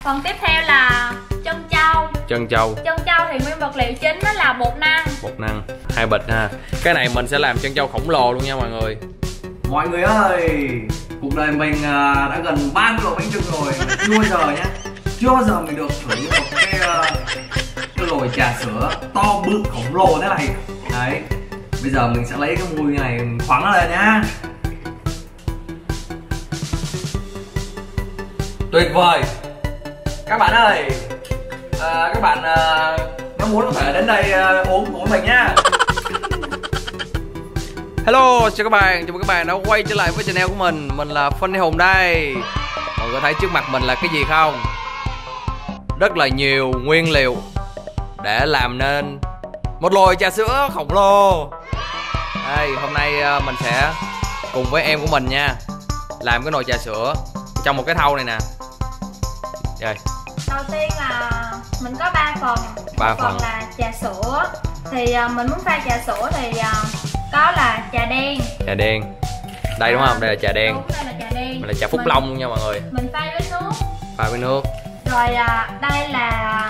Phần tiếp theo là chân trâu. Chân trâu. Chân trâu thì nguyên vật liệu chính đó là bột năng. Bột năng 2 bịch ha. Cái này mình sẽ làm chân trâu khổng lồ luôn nha mọi người. Mọi người ơi, cuộc đời mình đã gần 30 lỗ bánh chưng rồi, chưa bao giờ nhá, chưa bao giờ mình được thử một cái nồi trà sữa to bự khổng lồ thế này. Đấy, bây giờ mình sẽ lấy cái mùi này khoắng nó lên nhá. Tuyệt vời các bạn ơi. Các bạn nếu muốn có thể đến đây uống của mình nhá. Hello, chào các bạn, chào mừng các bạn đã quay trở lại với channel của mình. Mình là Funny Hùng đây. Mọi người thấy trước mặt mình là cái gì không? Rất là nhiều nguyên liệu để làm nên một nồi trà sữa khổng lồ. Đây, hôm nay mình sẽ cùng với em của mình nha, làm cái nồi trà sữa trong một cái thau này nè. Đây. Đầu tiên là mình có 3 phần. 3 phần là trà sữa. Thì mình muốn pha trà sữa thì có là trà đen. Trà đen. Đây đúng không? Đây là trà đen. Đúng, đây là trà đen. Mình là trà Phúc Long luôn nha mọi người. Mình pha với nước. Pha với nước. Rồi đây là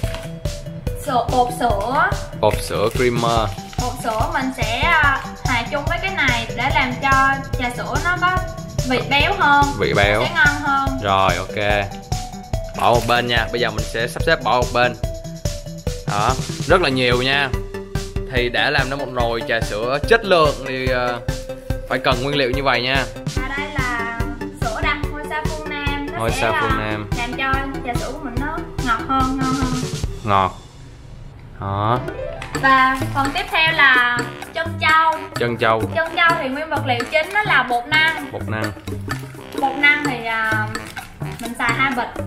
bột sữa. Bột sữa creamer. Bột sữa mình sẽ hòa chung với cái này để làm cho trà sữa nó có vị béo hơn. Vị béo. Sẽ ngon hơn. Rồi ok. Bỏ một bên nha. Bây giờ mình sẽ sắp xếp bỏ một bên. Đó, rất là nhiều nha. Thì để làm nên một nồi trà sữa chất lượng thì phải cần nguyên liệu như vậy nha. Đây là sữa đặc ngôi sao phương Nam. Nó ngôi sẽ sao phương Nam làm cho trà sữa của mình nó ngọt hơn, ngon hơn. Ngọt. Đó. Và phần tiếp theo là chân trâu. Chân trâu. Chân trâu thì nguyên vật liệu chính đó là bột năng. Bột năng. Bột năng thì mình xài 2 bịch.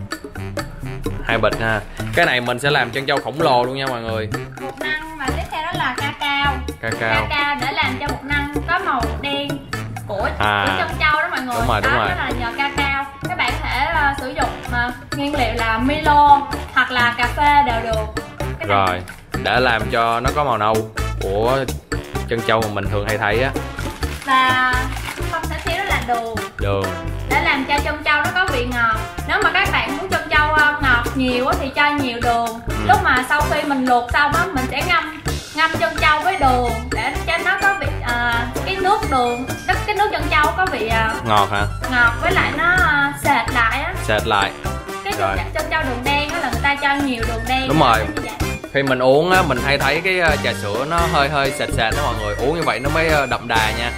2 bịch ha. Cái này mình sẽ làm chân trâu khổng lồ luôn nha mọi người. Bột năng và tiếp theo đó là cacao. Cacao. Cacao để làm cho bột năng có màu đen của chân trâu đó mọi người. Đúng rồi, đúng rồi. Đó là nhờ cacao. Các bạn có thể sử dụng nguyên liệu là Milo hoặc là cà phê đều được. Rồi, để làm cho nó có màu nâu của chân trâu mà mình thường hay thấy á. Và không thể thiếu đó là đường. Đường. Để làm cho chân trâu nó có vị ngọt. Nếu mà các bạn muốn chân trâu ngọt nhiều thì cho nhiều đường. Lúc mà sau khi mình luộc xong á, mình sẽ ngâm chân trâu với đường để cho nó có vị cái nước đường, cái nước chân trâu có vị ngọt hả? Ngọt, với lại nó sệt lại á. Sệt lại. Cái chân trâu đường đen á là người ta cho nhiều đường đen. Đúng rồi. Khi mình uống á, mình hay thấy cái trà sữa nó hơi sệt đó mọi người. Uống như vậy nó mới đậm đà nha.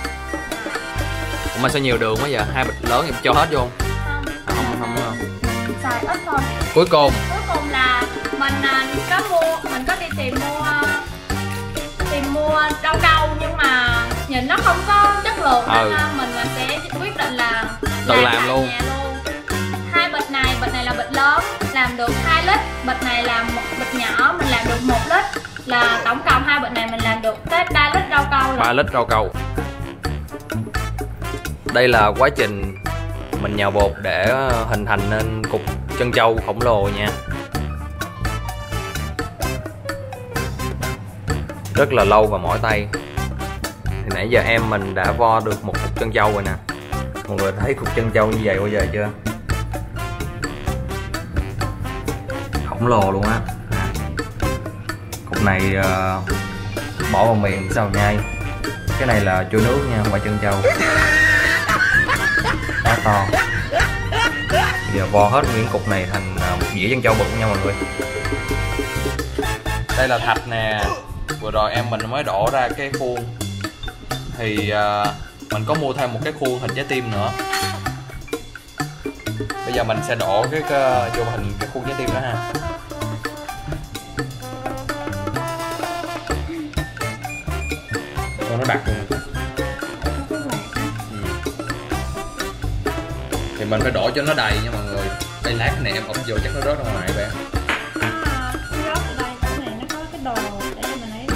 Ủa mà sao nhiều đường quá giờ? 2 bịch lớn thì cho hết vô không? Không. Xài ít thôi. Cuối cùng là mình có đi tìm mua rau câu nhưng mà nhìn nó không có chất lượng nên mình sẽ quyết định là tự làm luôn. Nhà luôn. 2 bịch này là bịch lớn làm được 2 lít, bịch này là một bịch nhỏ mình làm được 1 lít, là tổng cộng 2 bịch này mình làm được tới 3 lít rau câu rồi. 3 lít rau câu. Đây là quá trình mình nhào bột để hình thành nên cục chân trâu khổng lồ nha. Rất là lâu và mỏi tay. Thì nãy giờ em mình đã vo được một cục chân trâu rồi nè. Mọi người thấy cục chân trâu như vậy bao giờ chưa? Khổng lồ luôn á. Cục này bỏ vào miệng sao nhai. Cái này là chua nước nha, không phải chân trâu. Quá to. Bây giờ vo hết những cục này thành một dĩa chân trâu bự nha mọi người. Đây là thạch nè. Vừa rồi em mình mới đổ ra cái khuôn. Thì mình có mua thêm một cái khuôn hình trái tim nữa. Bây giờ mình sẽ đổ cái vô hình cái khuôn trái tim đó ha. Nó đặc luôn. Thì mình phải đổ cho nó đầy nha mọi người. Đây lát này em ụp vô chắc nó rớt ra ngoài vậy. Rớt ở đây, cái này nó có cái đồ để mình ấy.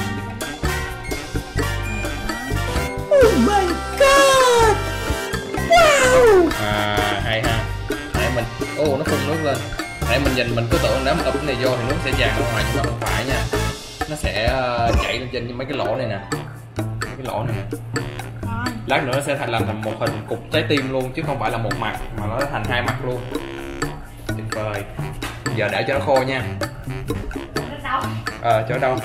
Oh my god. Wow. Hay ha. Nãy mình nó phun nước lên. Nãy mình nhìn mình cứ tưởng nếu mà ụp cái này vô thì nước sẽ tràn ra ngoài, nhưng mà không phải nha. Nó sẽ chảy lên trên mấy cái lỗ này nè. Mấy cái lỗ này nè. Lát nữa nó sẽ làm một hình cục trái tim luôn chứ không phải là một mặt mà nó thành 2 mặt luôn. Tuyệt vời. Giờ để cho nó khô nha. Chỗ đâu?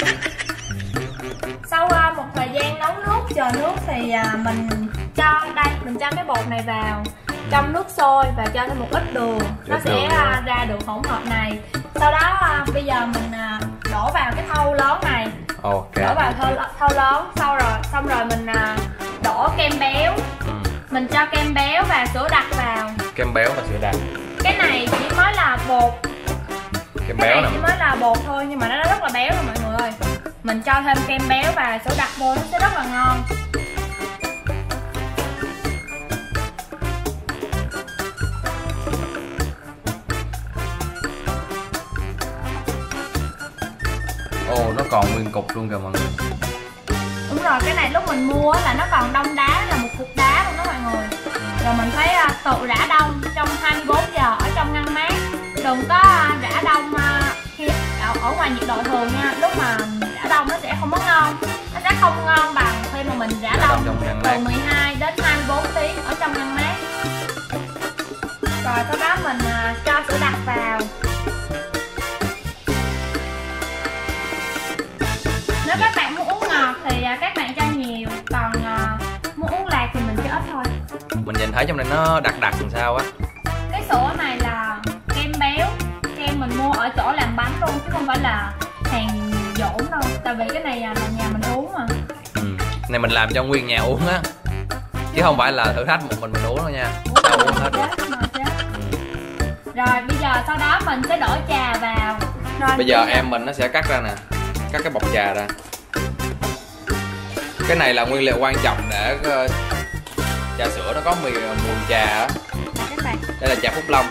Sau một thời gian nấu nước, chờ nước thì mình cho cái bột này vào trong nước sôi và cho thêm một ít đường. Nó sẽ ra được hỗn hợp này. Sau đó bây giờ mình đổ vào cái thau lớn này. Đổ vào thau lớn, xong rồi mình đổ kem béo. Mình cho kem béo và sữa đặc vào. Kem béo và sữa đặc. Cái này chỉ mới là bột. Kem cái béo này chỉ mới là bột thôi nhưng mà nó rất là béo rồi mọi người ơi. Mình cho thêm kem béo và sữa đặc vô nó sẽ rất là ngon. Ồ, nó còn nguyên cục luôn kìa mọi người. Đúng rồi, cái này lúc mình mua là nó còn đông đá, là một cục đá luôn đó mọi người. Rồi mình phải tự rã đông trong 24 giờ ở trong ngăn mát. Đừng có rã đông khi ở ngoài nhiệt độ thường nha. Lúc mà rã đông nó sẽ không có ngon. Nó sẽ không ngon bằng khi mà mình rã đông từ 12 đến 24 tiếng ở trong ngăn mát. Rồi sau đó mình cho sữa đặc vào. Nếu các bạn muốn uống ngọt thì các bạn cho nhiều, còn muốn uống lạc thì mình cho ít thôi. Mình nhìn thấy trong này nó đặc làm sao á. Cái sữa này là kem béo, kem mình mua ở chỗ làm bánh luôn chứ không phải là hàng dỗm đâu. Tại vì cái này là nhà mình uống mà. Này mình làm cho nguyên nhà uống á, chứ không phải là thử thách một mình uống đâu nha. Sao uống hết rồi. Rồi bây giờ sau đó mình sẽ đổ trà vào. Rồi, bây giờ em mình nó sẽ cắt ra nè, cắt cái bọc trà ra. Cái này là nguyên liệu quan trọng để trà sữa nó có mùi trà á. Đây là trà Phúc Long.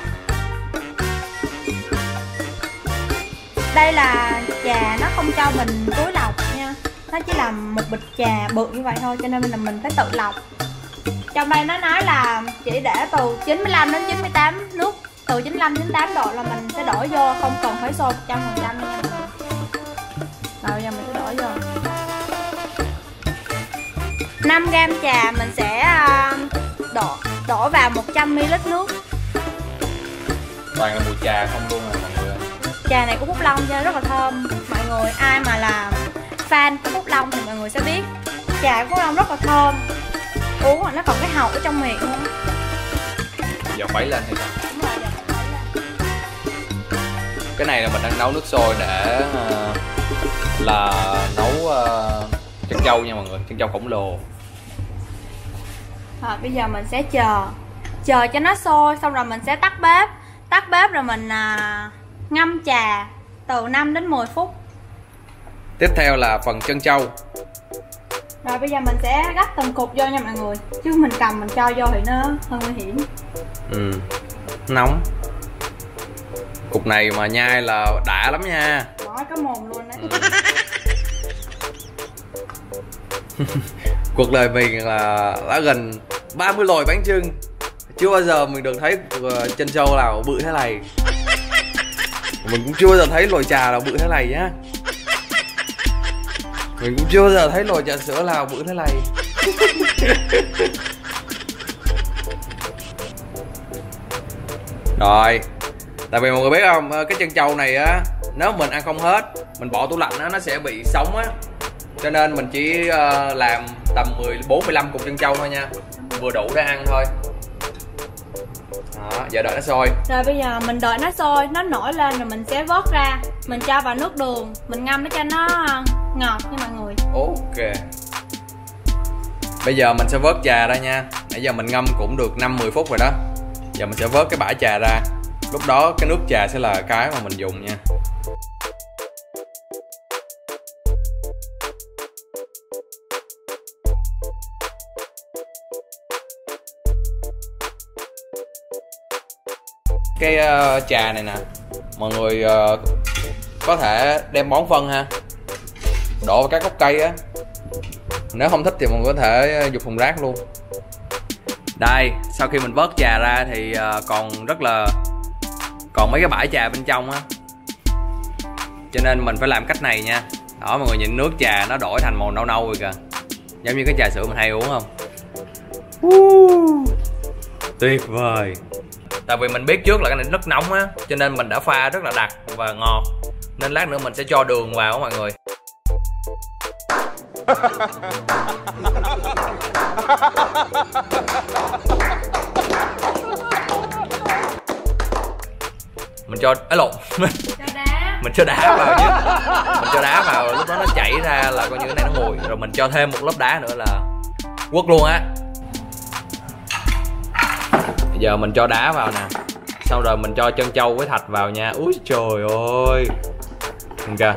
Đây là trà nó không cho mình túi lọc nha. Nó chỉ là một bịch trà bự như vậy thôi, cho nên là mình phải tự lọc. Trong đây nó nói là chỉ để từ 95 đến 98 nước, từ 95 đến 98 độ là mình sẽ đổ vô, không cần phải sôi 100% nha. Rồi bây giờ mình sẽ đổ vô 5g trà, mình sẽ đổ vào 100ml nước. Toàn là mùi trà không luôn à mọi người. Trà này của Phúc Long cho rất là thơm. Mọi người ai mà là fan của Phúc Long thì mọi người sẽ biết trà của Phúc Long rất là thơm. Uống mà nó còn cái hậu ở trong miệng luôn. Giờ khuấy lên hay sao? Đúng rồi, giờ khuấy lên. Cái này là mình đang nấu nước sôi để là nấu chân trâu nha mọi người, chân trâu khổng lồ. Rồi bây giờ mình sẽ chờ cho nó sôi, xong rồi mình sẽ tắt bếp rồi mình ngâm trà từ 5 đến 10 phút. Tiếp theo là phần chân trâu. Rồi bây giờ mình sẽ gắp từng cục vô nha mọi người, chứ mình cầm mình cho vô thì nó hơi nguy hiểm. Nóng. Cục này mà nhai là đã lắm nha. Bỏ cái mồm luôn đấy. Cuộc đời mình là đã gần 30 lồi bánh chưng, chưa bao giờ mình được thấy chân trâu nào bự thế này. Mình cũng chưa bao giờ thấy lồi trà nào bự thế này nhá. Mình cũng chưa bao giờ thấy lồi trà sữa nào bự thế này. Rồi, tại vì mọi người biết không, cái chân trâu này á, nếu mình ăn không hết, mình bỏ tủ lạnh á, nó sẽ bị sống á. Cho nên mình chỉ làm tầm 14-15 cục chân trâu thôi nha, vừa đủ để ăn thôi. Đó, giờ đợi nó sôi. Rồi bây giờ mình đợi nó sôi, nó nổi lên rồi mình sẽ vớt ra. Mình cho vào nước đường, mình ngâm để cho nó ngọt nha mọi người. Ok. Bây giờ mình sẽ vớt trà ra nha. Nãy giờ mình ngâm cũng được 5-10 phút rồi đó. Giờ mình sẽ vớt cái bã trà ra. Lúc đó cái nước trà sẽ là cái mà mình dùng nha. Cái trà này nè, mọi người có thể đem bón phân ha, đổ vào các gốc cây á. Nếu không thích thì mọi người có thể dục thùng rác luôn. Đây, sau khi mình vớt trà ra thì còn mấy cái bãi trà bên trong á, cho nên mình phải làm cách này nha. Đó, mọi người nhìn nước trà nó đổi thành màu nâu nâu rồi kìa, giống như cái trà sữa mình hay uống không? Tuyệt vời. Tại vì mình biết trước là cái này rất nóng á, cho nên mình đã pha rất là đặc và ngọt. Nên lát nữa mình sẽ cho đường vào mọi người. Mình cho lộn mình cho đá vào chứ. Mình cho đá vào lúc đó nó chảy ra là coi như cái này nó nguội. Rồi mình cho thêm một lớp đá nữa là quất luôn á. Bây giờ mình cho đá vào nè. Sau rồi mình cho trân châu với thạch vào nha. Úi trời ơi. Nhìn kìa.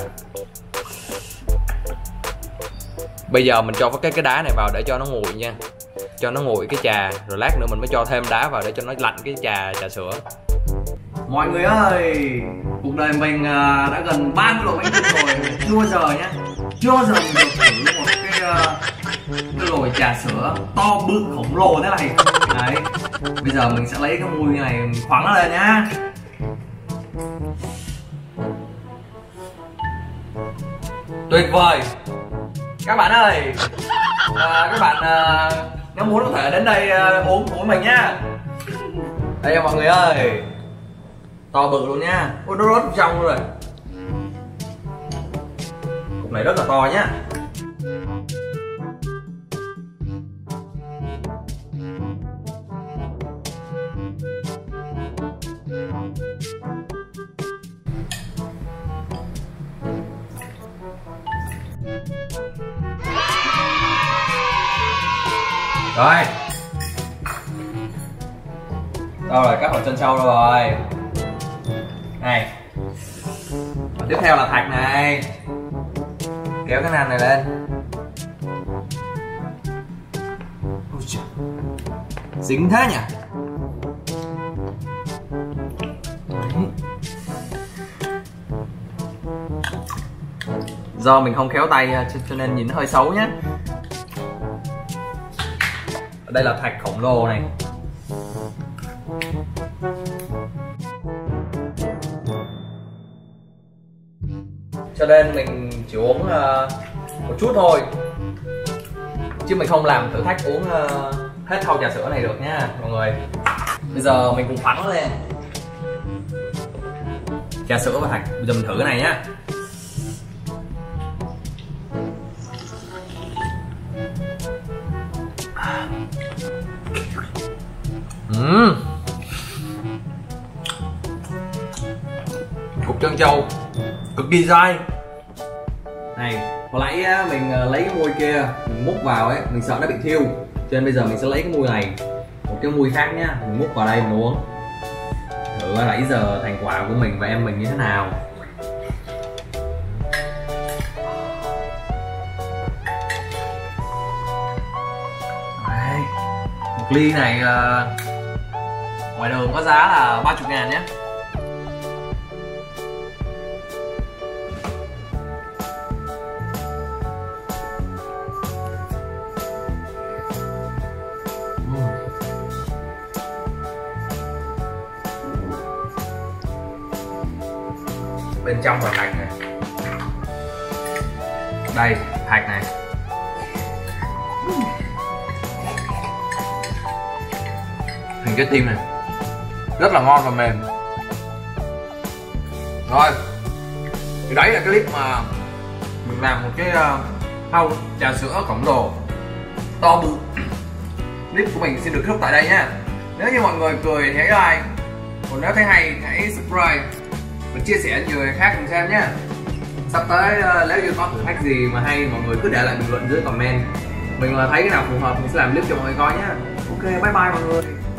Bây giờ mình cho cái đá này vào để cho nó nguội nha. Cho nó nguội cái trà. Rồi lát nữa mình mới cho thêm đá vào để cho nó lạnh cái trà sữa. Mọi người ơi, cuộc đời mình đã gần 30 lỗ bánh trưng rồi. Chưa bao giờ nhá, chưa bao giờ mình được thử một cái nồi trà sữa to bự khổng lồ thế này. Đấy, bây giờ mình sẽ lấy cái mùi như này mình khoắng nó lên nhá. Tuyệt vời các bạn ơi. Các bạn nếu muốn có thể đến đây uống cùng với mình nhá. Đây mọi người ơi, to bự luôn nha. Ôi nó rớt trong luôn rồi. Cục này rất là to nhá. Rồi. Đâu rồi, các hộp chân sâu đâu rồi. Này. Và tiếp theo là thạch này. Kéo cái nành này lên. Dính thế nhỉ. Do mình không khéo tay cho nên nhìn nó hơi xấu nhé. Ở đây là thạch khổng lồ này. Cho nên mình chỉ uống một chút thôi. Chứ mình không làm thử thách uống hết thau trà sữa này được nha mọi người. Bây giờ mình cùng phắn lên trà sữa và thạch. Bây giờ mình thử cái này nhá. Cục trân châu cực kỳ dai. Này, hồi nãy mình lấy cái môi kia mình múc vào ấy, mình sợ nó bị thiêu. Cho nên bây giờ mình sẽ lấy cái môi này, một cái môi khác nhá, mình múc vào đây mình uống. Thử nãy giờ thành quả của mình và em mình như thế nào. Đấy, một ly này ngoài đường có giá là 30.000 nhé. Bên trong là thạch này. Đây, thạch này. Hình cái tim này rất là ngon và mềm. Rồi, thì đấy là cái clip mà mình làm một cái thau trà sữa khổng lồ to bự. Clip của mình xin được kết thúc tại đây nha. Nếu như mọi người cười thì hãy like, còn nếu thấy hay hãy subscribe và chia sẻ cho người khác cùng xem nhé. Sắp tới nếu như có thử thách gì mà hay, mọi người cứ để lại bình luận dưới comment. Mình mà thấy cái nào phù hợp mình sẽ làm clip cho mọi người coi nhé. Ok, bye bye mọi người.